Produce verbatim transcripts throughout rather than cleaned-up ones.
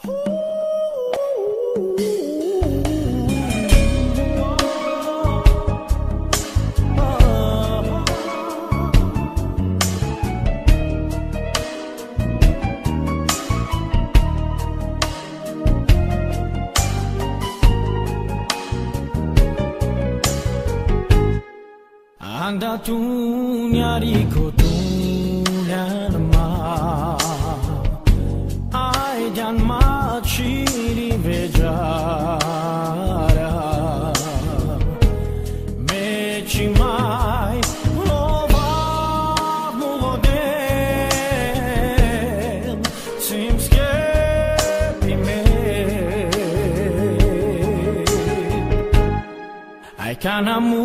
Anda tu nyari ko tunyanma ai jan ma chiri vejara me chi mai lova mugodem seems que me ai canamu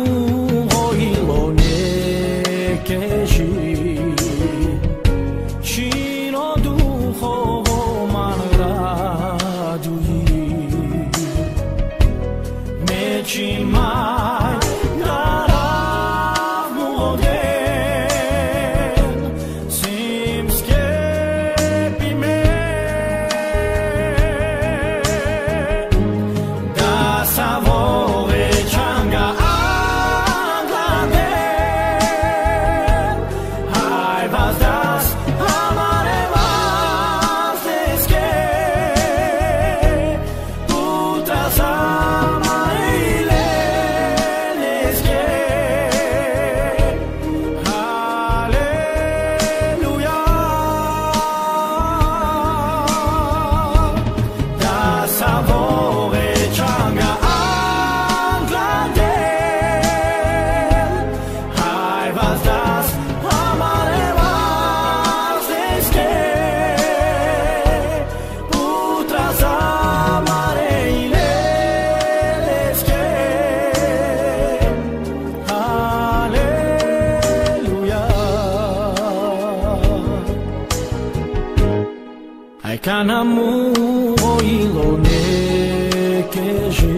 Canamu oilone keji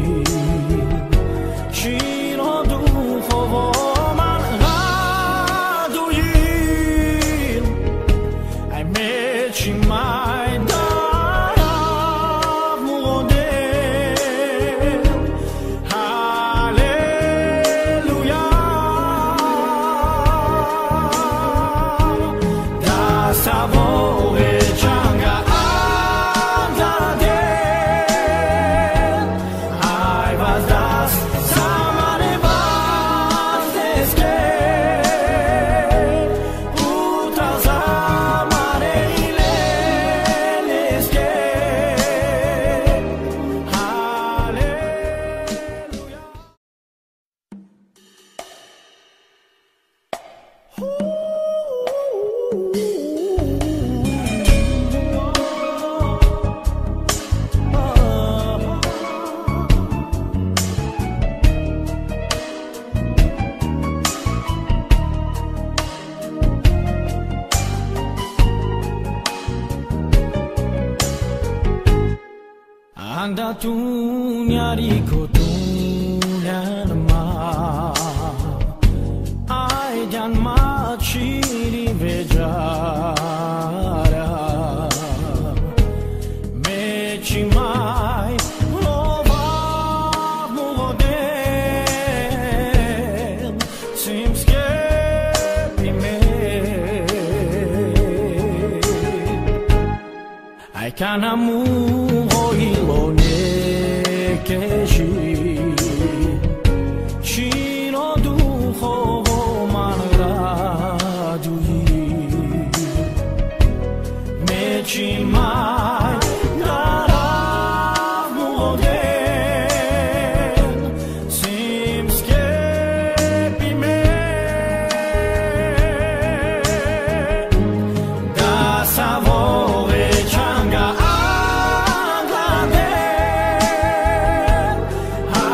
Chino du fovoman raduyin I met you my dara mugodem Hallelujah Da savore Anda tu nyari ko tunyanma ai jan ma chiri vejara me chi mai lova mugodem seems que me ai canamu Chino du fovoman raduyin Me chi mai dara mugodem seems que me Da savore changa anglade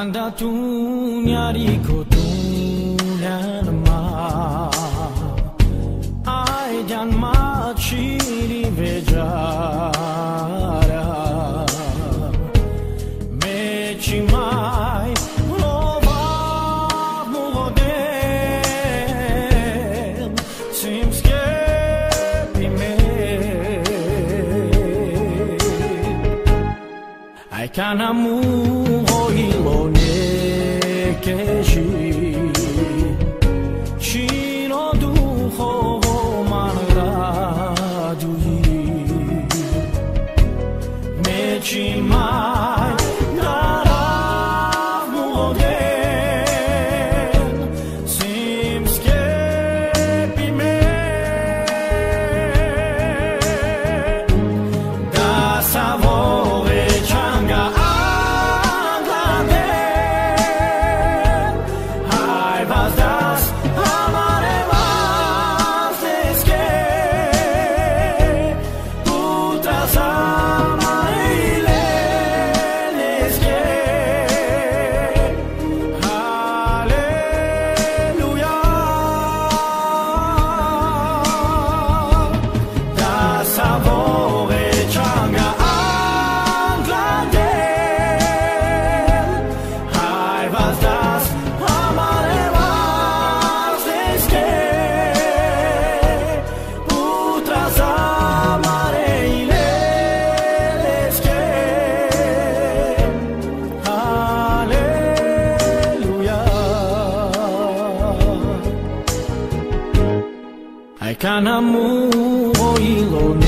Anda tu nyari ko tunanma Ai dan maciri vejara Meci mai lova muhodem Simske pime Ai kanamu Shino duho manradui Meci mai dara muhodem Simske pime Da savore changa I can't move,